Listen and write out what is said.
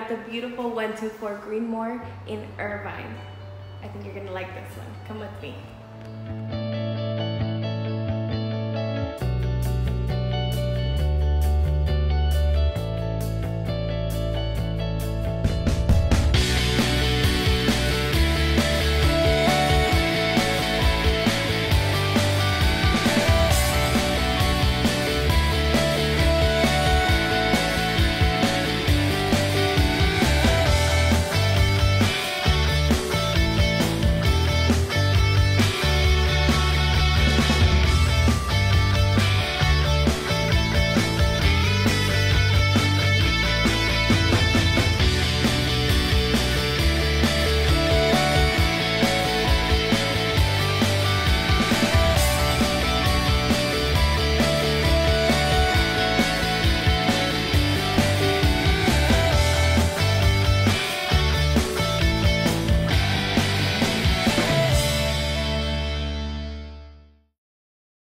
at the beautiful 124 Greenmoor in Irvine. I think you're gonna like this one. Come with me.